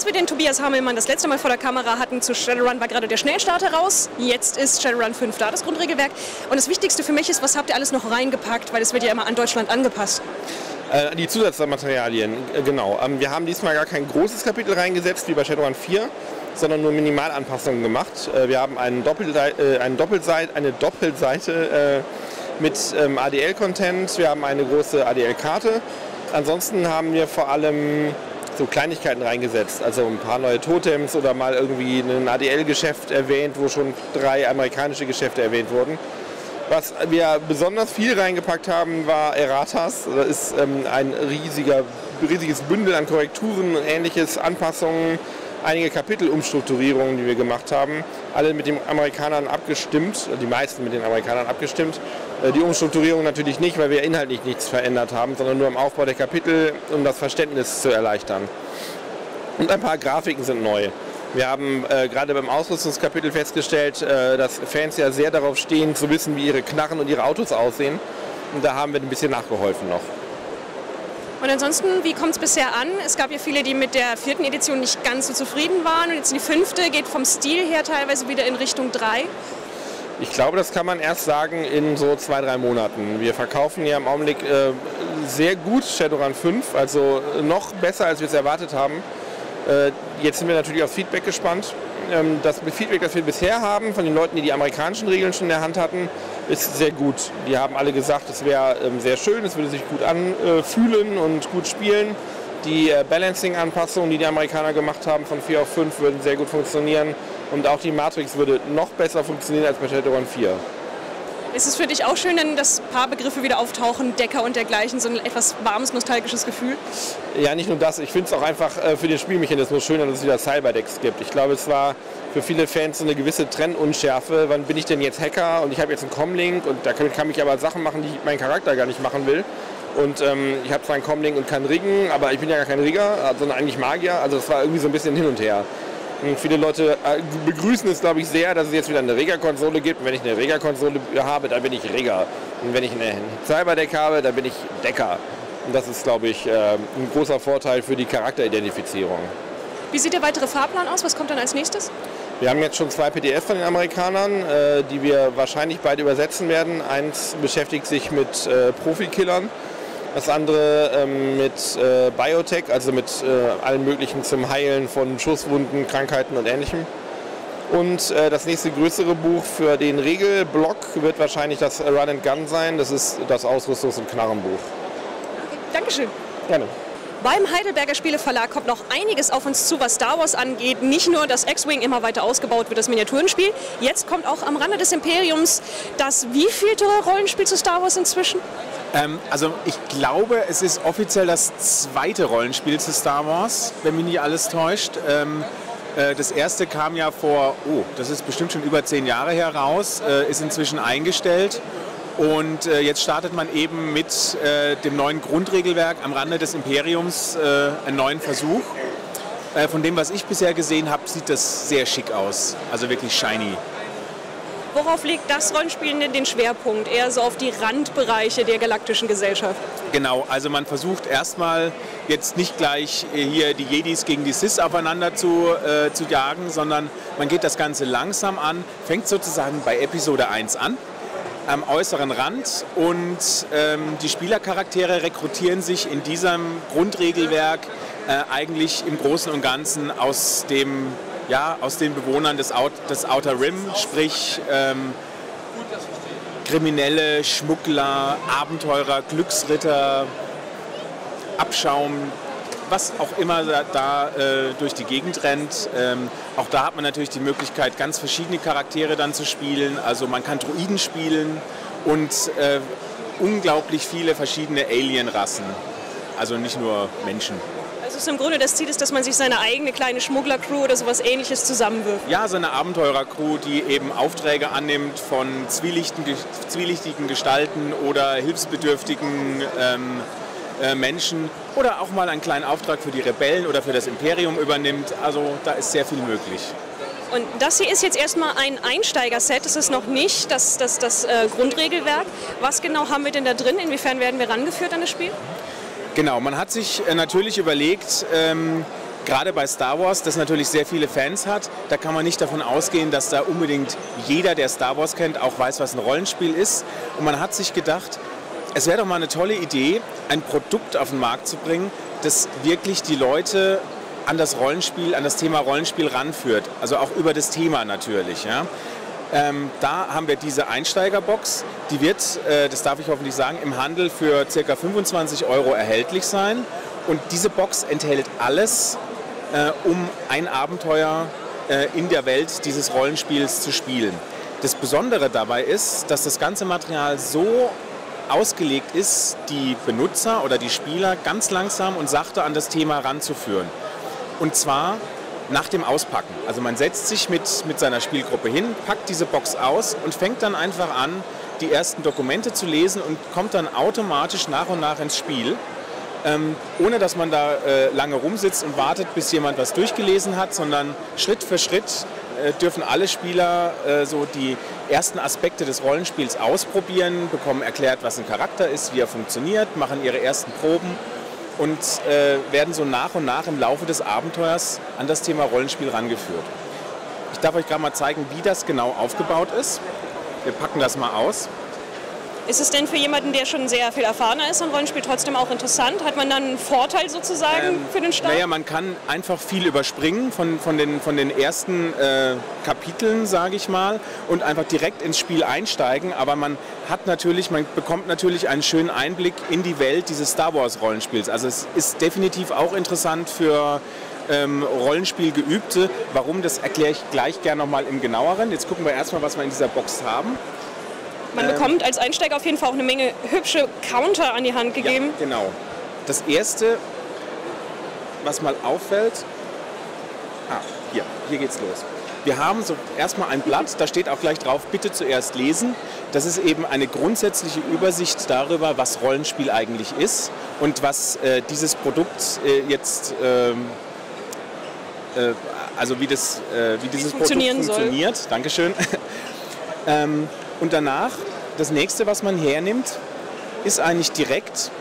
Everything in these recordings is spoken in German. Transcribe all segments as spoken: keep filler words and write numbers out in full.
wir den Tobias Hamelmann das letzte Mal vor der Kamera hatten zu Shadowrun, war gerade der Schnellstarter raus. Jetzt ist Shadowrun fünf da, das Grundregelwerk. Und das Wichtigste für mich ist, was habt ihr alles noch reingepackt, weil es wird ja immer an Deutschland angepasst. Äh, die Zusatzmaterialien, äh, genau. Ähm, wir haben diesmal gar kein großes Kapitel reingesetzt, wie bei Shadowrun vier, sondern nur Minimalanpassungen gemacht. Äh, wir haben einen Doppelsei äh, eine, Doppelseite, eine Doppelseite äh, mit ähm, A D L-Content, wir haben eine große A D L-Karte. Ansonsten haben wir vor allem so Kleinigkeiten reingesetzt, also ein paar neue Totems oder mal irgendwie ein A D L-Geschäft erwähnt, wo schon drei amerikanische Geschäfte erwähnt wurden. Was wir besonders viel reingepackt haben, war Erratas. Das ist ähm, ein riesiger, riesiges Bündel an Korrekturen und ähnliches, Anpassungen, einige Kapitelumstrukturierungen, die wir gemacht haben. Alle mit den Amerikanern abgestimmt, die meisten mit den Amerikanern abgestimmt. Die Umstrukturierung natürlich nicht, weil wir inhaltlich nichts verändert haben, sondern nur im Aufbau der Kapitel, um das Verständnis zu erleichtern. Und ein paar Grafiken sind neu. Wir haben äh, gerade beim Ausrüstungskapitel festgestellt, äh, dass Fans ja sehr darauf stehen, zu wissen, wie ihre Knarren und ihre Autos aussehen. Und da haben wir ein bisschen nachgeholfen noch. Und ansonsten, wie kommt es bisher an? Es gab ja viele, die mit der vierten Edition nicht ganz so zufrieden waren. Und jetzt die fünfte geht vom Stil her teilweise wieder in Richtung drei. Ich glaube, das kann man erst sagen in so zwei, drei Monaten. Wir verkaufen ja im Augenblick äh, sehr gut Shadowrun fünf, also noch besser, als wir es erwartet haben. Äh, jetzt sind wir natürlich auf Feedback gespannt. Ähm, das Feedback, das wir bisher haben von den Leuten, die die amerikanischen Regeln schon in der Hand hatten, ist sehr gut. Die haben alle gesagt, es wäre ähm, sehr schön, es würde sich gut anfühlen und gut spielen. Die äh, Balancing-Anpassungen, die die Amerikaner gemacht haben von vier auf fünf, würden sehr gut funktionieren. Und auch die Matrix würde noch besser funktionieren als bei Shadowrun vier. Ist es für dich auch schön, dass ein paar Begriffe wieder auftauchen, Decker und dergleichen, so ein etwas warmes, nostalgisches Gefühl? Ja, nicht nur das. Ich finde es auch einfach äh, für den Spielmechanismus schöner, dass es wieder Cyberdecks gibt. Ich glaube, es war für viele Fans so eine gewisse Trendunschärfe. Wann bin ich denn jetzt Hacker und ich habe jetzt einen Comlink und da kann, kann ich aber Sachen machen, die mein Charakter gar nicht machen will. Und ähm, ich habe zwar einen Comlink und kann riggen, aber ich bin ja gar kein Rigger, sondern eigentlich Magier. Also das war irgendwie so ein bisschen hin und her. Und viele Leute begrüßen es, glaube ich, sehr, dass es jetzt wieder eine Rega-Konsole gibt. Und wenn ich eine Rega-Konsole habe, dann bin ich Rega. Und wenn ich eine Cyberdeck habe, dann bin ich Decker. Und das ist, glaube ich, ein großer Vorteil für die Charakteridentifizierung. Wie sieht der weitere Fahrplan aus? Was kommt dann als nächstes? Wir haben jetzt schon zwei P D Fs von den Amerikanern, die wir wahrscheinlich bald übersetzen werden. Eins beschäftigt sich mit Profikillern. Das andere ähm, mit äh, Biotech, also mit äh, allem Möglichen zum Heilen von Schusswunden, Krankheiten und Ähnlichem. Und äh, das nächste größere Buch für den Regelblock wird wahrscheinlich das Run and Gun sein. Das ist das Ausrüstungs- und Knarrenbuch. Okay, Dankeschön. Gerne. Beim Heidelberger Spieleverlag kommt noch einiges auf uns zu, was Star Wars angeht. Nicht nur, dass X-Wing immer weiter ausgebaut wird, das Miniaturenspiel. Jetzt kommt auch am Rande des Imperiums das wievielte Rollenspiel zu Star Wars inzwischen? Ähm, also ich glaube, es ist offiziell das zweite Rollenspiel zu Star Wars, wenn mich nicht alles täuscht. Ähm, äh, das erste kam ja vor, oh, das ist bestimmt schon über zehn Jahre her raus, äh, ist inzwischen eingestellt. Und äh, jetzt startet man eben mit äh, dem neuen Grundregelwerk am Rande des Imperiums äh, einen neuen Versuch. Äh, von dem, was ich bisher gesehen habe, sieht das sehr schick aus. Also wirklich shiny. Worauf legt das Rollenspiel denn den Schwerpunkt? Eher so auf die Randbereiche der galaktischen Gesellschaft? Genau, also man versucht erstmal jetzt nicht gleich hier die Jedis gegen die Sith aufeinander zu, äh, zu jagen, sondern man geht das Ganze langsam an, fängt sozusagen bei Episode eins an. Am äußeren Rand und ähm, die Spielercharaktere rekrutieren sich in diesem Grundregelwerk äh, eigentlich im Großen und Ganzen aus, dem, ja, aus den Bewohnern des, Out, des Outer Rim, sprich ähm, Kriminelle, Schmuggler, Abenteurer, Glücksritter, Abschaum, was auch immer da, da äh, durch die Gegend rennt. Ähm, auch da hat man natürlich die Möglichkeit, ganz verschiedene Charaktere dann zu spielen. Also man kann Droiden spielen und äh, unglaublich viele verschiedene Alien-Rassen. Also nicht nur Menschen. Also ist im Grunde das Ziel ist, dass man sich seine eigene kleine Schmuggler-Crew oder sowas Ähnliches zusammenwirft? Ja, so eine Abenteurer-Crew, die eben Aufträge annimmt von zwielichtigen, zwielichtigen Gestalten oder hilfsbedürftigen ähm, Menschen oder auch mal einen kleinen Auftrag für die Rebellen oder für das Imperium übernimmt. Also da ist sehr viel möglich. Und das hier ist jetzt erstmal ein Einsteiger-Set, das ist noch nicht das, das, das äh, Grundregelwerk. Was genau haben wir denn da drin? Inwiefern werden wir rangeführt an das Spiel? Genau, man hat sich äh, natürlich überlegt, ähm, gerade bei Star Wars, das natürlich sehr viele Fans hat, da kann man nicht davon ausgehen, dass da unbedingt jeder, der Star Wars kennt, auch weiß, was ein Rollenspiel ist. Und man hat sich gedacht, es wäre doch mal eine tolle Idee, ein Produkt auf den Markt zu bringen, das wirklich die Leute an das Rollenspiel, an das Thema Rollenspiel ranführt. Also auch über das Thema natürlich. Ja. Ähm, da haben wir diese Einsteigerbox, die wird, äh, das darf ich hoffentlich sagen, im Handel für ca. fünfundzwanzig Euro erhältlich sein. Und diese Box enthält alles, äh, um ein Abenteuer äh, in der Welt dieses Rollenspiels zu spielen. Das Besondere dabei ist, dass das ganze Material so ausgelegt ist, die Benutzer oder die Spieler ganz langsam und sachte an das Thema ranzuführen. Und zwar nach dem Auspacken. Also man setzt sich mit, mit seiner Spielgruppe hin, packt diese Box aus und fängt dann einfach an, die ersten Dokumente zu lesen und kommt dann automatisch nach und nach ins Spiel. Ähm, ohne dass man da äh, lange rumsitzt und wartet, bis jemand was durchgelesen hat, sondern Schritt für Schritt äh, dürfen alle Spieler äh, so die ersten Aspekte des Rollenspiels ausprobieren, bekommen erklärt, was ein Charakter ist, wie er funktioniert, machen ihre ersten Proben und äh, werden so nach und nach im Laufe des Abenteuers an das Thema Rollenspiel rangeführt. Ich darf euch gerade mal zeigen, wie das genau aufgebaut ist. Wir packen das mal aus. Ist es denn für jemanden, der schon sehr viel erfahrener ist am Rollenspiel, trotzdem auch interessant? Hat man dann einen Vorteil sozusagen ähm, für den Start? Naja, man kann einfach viel überspringen von, von, den, von den ersten äh, Kapiteln, sage ich mal, und einfach direkt ins Spiel einsteigen. Aber man hat natürlich, man bekommt natürlich einen schönen Einblick in die Welt dieses Star Wars Rollenspiels. Also es ist definitiv auch interessant für ähm, Rollenspielgeübte. Warum, das erkläre ich gleich gerne nochmal im Genaueren. Jetzt gucken wir erstmal, was wir in dieser Box haben. Man bekommt als Einsteiger auf jeden Fall auch eine Menge hübsche Counter an die Hand gegeben. Ja, genau. Das erste, was mal auffällt, ah, hier, hier geht's los. Wir haben so erstmal ein Blatt, da steht auch gleich drauf, bitte zuerst lesen. Das ist eben eine grundsätzliche Übersicht darüber, was Rollenspiel eigentlich ist und was äh, dieses Produkt äh, jetzt, ähm, äh, also wie, das, äh, wie dieses Produkt funktioniert. Soll. Dankeschön. ähm, Und danach, das nächste, was man hernimmt, ist eigentlich direkt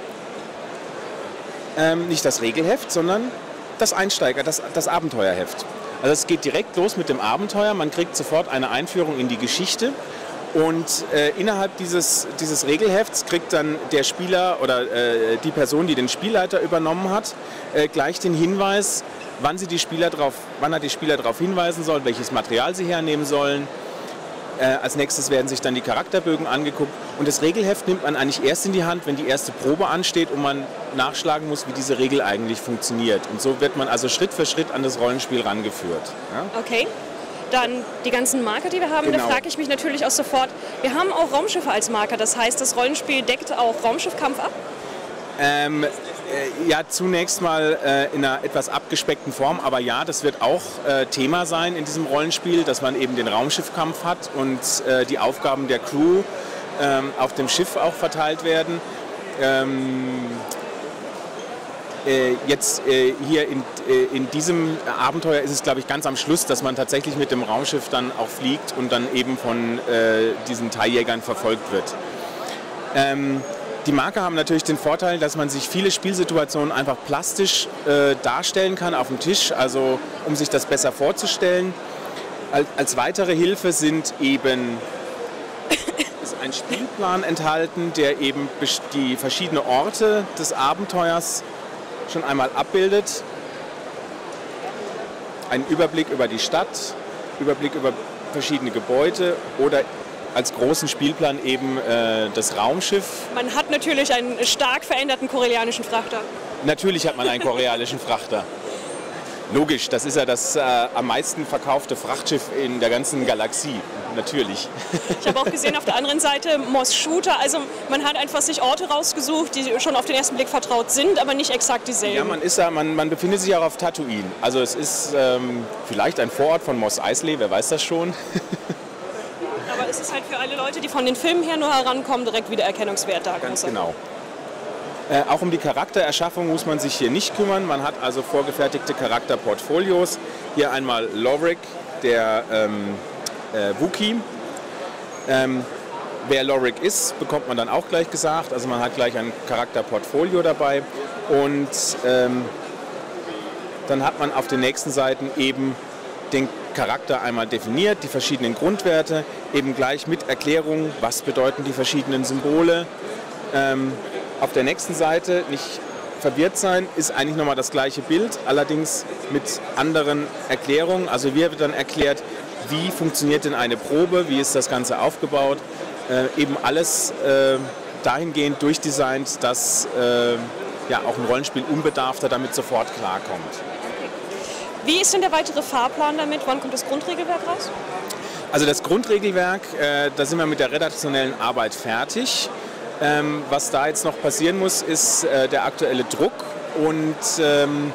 ähm, nicht das Regelheft, sondern das Einsteiger, das, das Abenteuerheft. Also es geht direkt los mit dem Abenteuer, man kriegt sofort eine Einführung in die Geschichte und äh, innerhalb dieses, dieses Regelhefts kriegt dann der Spieler oder äh, die Person, die den Spielleiter übernommen hat, äh, gleich den Hinweis, wann, sie die Spieler drauf, wann er die Spieler darauf hinweisen soll, welches Material sie hernehmen sollen. Äh, als nächstes werden sich dann die Charakterbögen angeguckt und das Regelheft nimmt man eigentlich erst in die Hand, wenn die erste Probe ansteht und man nachschlagen muss, wie diese Regel eigentlich funktioniert. Und so wird man also Schritt für Schritt an das Rollenspiel rangeführt. Ja? Okay. Dann die ganzen Marker, die wir haben, genau. Da frage ich mich natürlich auch sofort, wir haben auch Raumschiffe als Marker, das heißt, das Rollenspiel deckt auch Raumschiffkampf ab? Ähm, äh, ja, zunächst mal äh, in einer etwas abgespeckten Form, aber ja, das wird auch äh, Thema sein in diesem Rollenspiel, dass man eben den Raumschiffkampf hat und äh, die Aufgaben der Crew ähm, auf dem Schiff auch verteilt werden. Ähm, äh, jetzt äh, hier in, äh, in diesem Abenteuer ist es, glaube ich, ganz am Schluss, dass man tatsächlich mit dem Raumschiff dann auch fliegt und dann eben von äh, diesen T I E-Jägern verfolgt wird. Ähm, Die Marker haben natürlich den Vorteil, dass man sich viele Spielsituationen einfach plastisch äh, darstellen kann auf dem Tisch, also um sich das besser vorzustellen. Als, als weitere Hilfe sind eben ist ein Spielplan enthalten, der eben die verschiedenen Orte des Abenteuers schon einmal abbildet. Ein Überblick über die Stadt, Überblick über verschiedene Gebäude oder als großen Spielplan eben äh, das Raumschiff. Man hat natürlich einen stark veränderten koreanischen Frachter. Natürlich hat man einen koreanischen Frachter. Logisch, das ist ja das äh, am meisten verkaufte Frachtschiff in der ganzen Galaxie. Natürlich. Ich habe auch gesehen auf der anderen Seite Mos Shooter. Also man hat einfach sich Orte rausgesucht, die schon auf den ersten Blick vertraut sind, aber nicht exakt dieselben. Ja, man, ist ja, man, man befindet sich auch auf Tatooine. Also es ist ähm, vielleicht ein Vorort von Mos Eisley, wer weiß das schon. Aber es ist halt für alle Leute, die von den Filmen her nur herankommen, direkt wieder Erkennungswert da. Ganz genau. Äh, auch um die Charaktererschaffung muss man sich hier nicht kümmern. Man hat also vorgefertigte Charakterportfolios. Hier einmal Lowrick, der ähm, äh, Wookie. Ähm, wer Lowrick ist, bekommt man dann auch gleich gesagt. Also man hat gleich ein Charakterportfolio dabei. Und ähm, dann hat man auf den nächsten Seiten eben den Charakter einmal definiert, die verschiedenen Grundwerte, eben gleich mit Erklärung, was bedeuten die verschiedenen Symbole. Ähm, auf der nächsten Seite, nicht verwirrt sein, ist eigentlich nochmal das gleiche Bild, allerdings mit anderen Erklärungen. Also hier wird dann erklärt, wie funktioniert denn eine Probe, wie ist das Ganze aufgebaut. Äh, eben alles äh, dahingehend durchdesignt, dass äh, ja, auch ein Rollenspiel unbedarfter damit sofort klarkommt. Wie ist denn der weitere Fahrplan damit? Wann kommt das Grundregelwerk raus? Also das Grundregelwerk, äh, da sind wir mit der redaktionellen Arbeit fertig. Ähm, was da jetzt noch passieren muss, ist äh, der aktuelle Druck. Und ähm,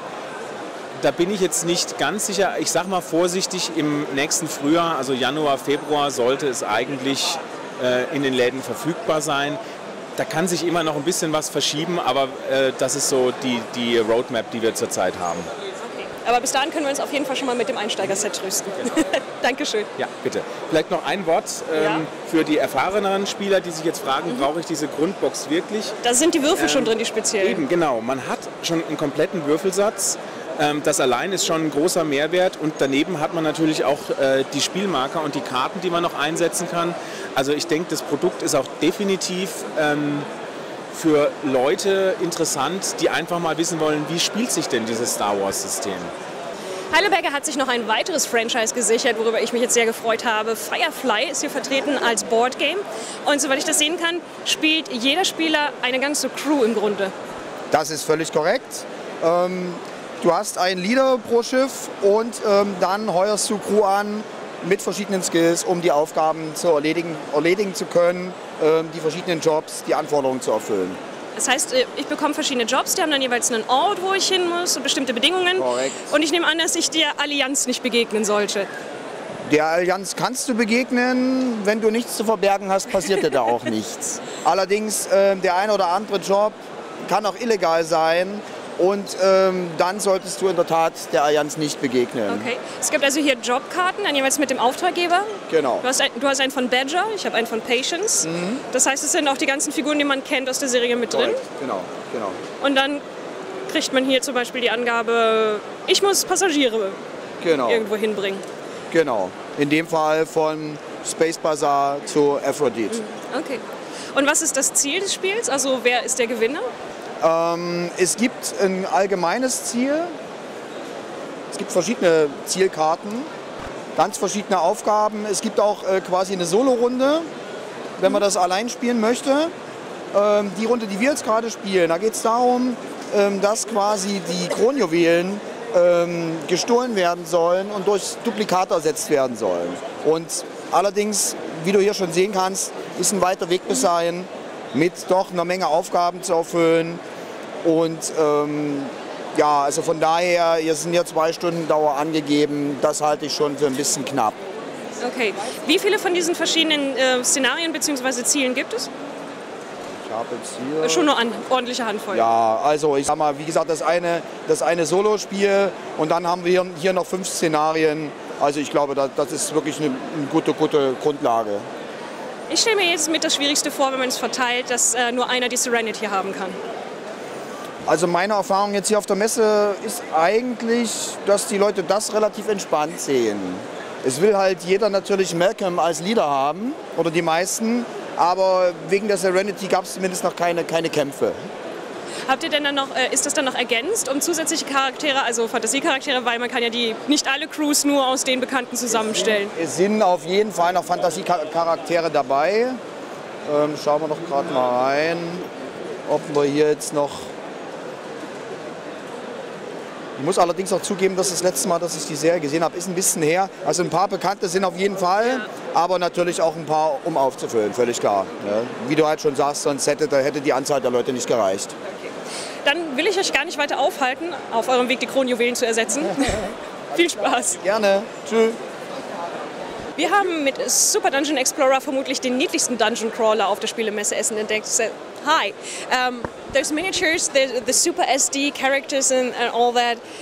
da bin ich jetzt nicht ganz sicher. Ich sage mal vorsichtig, im nächsten Frühjahr, also Januar, Februar, sollte es eigentlich äh, in den Läden verfügbar sein. Da kann sich immer noch ein bisschen was verschieben, aber äh, das ist so die, die Roadmap, die wir zurzeit haben. Aber bis dahin können wir uns auf jeden Fall schon mal mit dem Einsteigerset trösten. Genau. Dankeschön. Ja, bitte. Vielleicht noch ein Wort ähm, ja. für die erfahreneren Spieler, die sich jetzt fragen, mhm. brauche ich diese Grundbox wirklich? Da sind die Würfel ähm, schon drin, die speziellen. Eben, genau. Man hat schon einen kompletten Würfelsatz. Ähm, das allein ist schon ein großer Mehrwert. Und daneben hat man natürlich auch äh, die Spielmarker und die Karten, die man noch einsetzen kann. Also ich denke, das Produkt ist auch definitiv Ähm, für Leute interessant, die einfach mal wissen wollen, wie spielt sich denn dieses Star Wars-System. Heidelberger hat sich noch ein weiteres Franchise gesichert, worüber ich mich jetzt sehr gefreut habe. Firefly ist hier vertreten als Boardgame. Und soweit ich das sehen kann, spielt jeder Spieler eine ganze Crew im Grunde. Das ist völlig korrekt. Ähm, du hast einen Leader pro Schiff und ähm, dann heuerst du Crew an mit verschiedenen Skills, um die Aufgaben zu erledigen, erledigen zu können, ähm, die verschiedenen Jobs, die Anforderungen zu erfüllen. Das heißt, ich bekomme verschiedene Jobs, die haben dann jeweils einen Ort, wo ich hin muss und bestimmte Bedingungen. Korrekt. Und ich nehme an, dass ich der Allianz nicht begegnen sollte. Der Allianz kannst du begegnen, wenn du nichts zu verbergen hast, passiert dir da auch nichts. Allerdings, äh, der ein oder andere Job kann auch illegal sein. Und ähm, dann solltest du in der Tat der Allianz nicht begegnen. Okay. Es gibt also hier Jobkarten, dann jeweils mit dem Auftraggeber. Genau. Du hast, ein, du hast einen von Badger, ich habe einen von Patience. Mhm. Das heißt, es sind auch die ganzen Figuren, die man kennt aus der Serie mit drin. Genau, genau. Und dann kriegt man hier zum Beispiel die Angabe, ich muss Passagiere genau. irgendwo hinbringen. Genau. In dem Fall von Space Bazaar zu Aphrodite. Okay. Und was ist das Ziel des Spiels? Also wer ist der Gewinner? Ähm, es gibt ein allgemeines Ziel, es gibt verschiedene Zielkarten, ganz verschiedene Aufgaben. Es gibt auch äh, quasi eine Solo-Runde, wenn man das allein spielen möchte. Ähm, die Runde, die wir jetzt gerade spielen, da geht es darum, ähm, dass quasi die Kronjuwelen ähm, gestohlen werden sollen und durch Duplikate ersetzt werden sollen. Und allerdings, wie du hier schon sehen kannst, ist ein weiter Weg bis dahin, mit doch einer Menge Aufgaben zu erfüllen. Und ähm, ja, also von daher, hier sind ja zwei Stunden Dauer angegeben, das halte ich schon für ein bisschen knapp. Okay. Wie viele von diesen verschiedenen äh, Szenarien bzw. Zielen gibt es? Ich habe jetzt hier... Schon eine an, ordentliche Handvoll. Ja, also ich sag mal, wie gesagt, das eine, das eine Solo-Spiel und dann haben wir hier noch fünf Szenarien. Also ich glaube, das, das ist wirklich eine, eine gute, gute Grundlage. Ich stelle mir jetzt mit das Schwierigste vor, wenn man es verteilt, dass äh, nur einer die Serenity haben kann. Also meine Erfahrung jetzt hier auf der Messe ist eigentlich, dass die Leute das relativ entspannt sehen. Es will halt jeder natürlich Malcolm als Leader haben, oder die meisten, aber wegen der Serenity gab es zumindest noch keine, keine Kämpfe. Habt ihr denn dann noch, äh, ist das dann noch ergänzt um zusätzliche Charaktere, also Fantasiecharaktere, weil man kann ja die, nicht alle Crews nur aus den Bekannten zusammenstellen? Es sind, es sind auf jeden Fall noch Fantasiecharaktere dabei. Ähm, schauen wir doch gerade mal rein, ob wir hier jetzt noch... Ich muss allerdings auch zugeben, dass das letzte Mal, dass ich die Serie gesehen habe, ist ein bisschen her. Also ein paar Bekannte sind auf jeden Fall, ja. Aber natürlich auch ein paar, um aufzufüllen, völlig klar. Ja. Wie du halt schon sagst, sonst hätte, da hätte die Anzahl der Leute nicht gereicht. Okay. Dann will ich euch gar nicht weiter aufhalten, auf eurem Weg die Kronjuwelen zu ersetzen. Viel Spaß. Gerne. Tschüss. Wir haben mit Super Dungeon Explorer vermutlich den niedlichsten Dungeon Crawler auf der Spielemesse Essen entdeckt. So, hi. Um, there's miniatures, there's the Super S D characters and, and all that.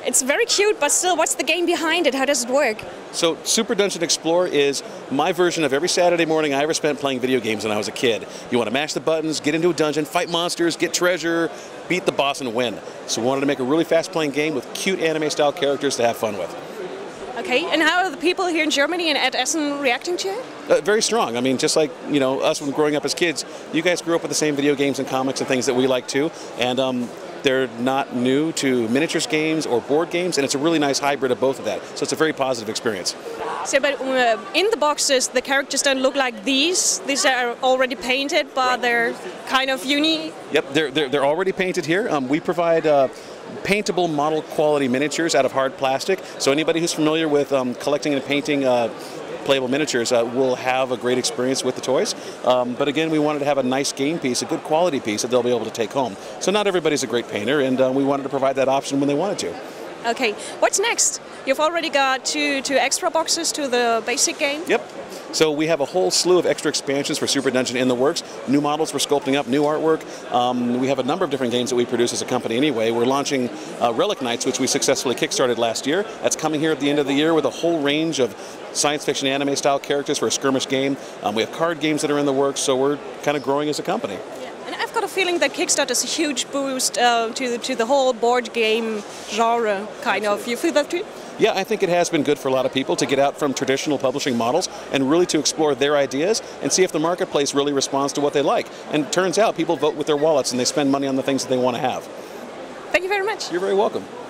It's very cute, but still, what's the game behind it? How does it work? So Super Dungeon Explorer is my version of every Saturday morning I ever spent playing video games when I was a kid. You want to mash the buttons, get into a dungeon, fight monsters, get treasure, beat the boss and win. So we wanted to make a really fast-playing game with cute anime-style characters to have fun with. Okay, and how are the people here in Germany and at Essen reacting to it? Uh, very strong. I mean, just like, you know, us when growing up as kids, you guys grew up with the same video games and comics and things that we like too. And um, they're not new to miniatures games or board games, and it's a really nice hybrid of both of that. So it's a very positive experience. So, but uh, in the boxes, the characters don't look like these. These are already painted, but right. They're kind of unique. Yep, they're, they're, they're already painted here. Um, we provide uh, paintable model quality miniatures out of hard plastic. So anybody who's familiar with um, collecting and painting uh, playable miniatures uh, will have a great experience with the toys. Um, but again, we wanted to have a nice game piece, a good quality piece that they'll be able to take home. So not everybody's a great painter, and uh, we wanted to provide that option when they wanted to. Okay, what's next? You've already got two, two extra boxes to the basic game? Yep. So we have a whole slew of extra expansions for Super Dungeon in the works. New models we're sculpting up, new artwork. Um, we have a number of different games that we produce as a company anyway. We're launching uh, Relic Knights, which we successfully kickstarted last year. That's coming here at the end of the year with a whole range of science fiction anime style characters for a skirmish game. Um, we have card games that are in the works, so we're kind of growing as a company. Yeah. And I've got a feeling that Kickstarter is a huge boost uh, to, to the whole board game genre, kind of. You feel that too? Yeah, I think it has been good for a lot of people to get out from traditional publishing models and really to explore their ideas and see if the marketplace really responds to what they like. And it turns out people vote with their wallets and they spend money on the things that they want to have. Thank you very much. You're very welcome.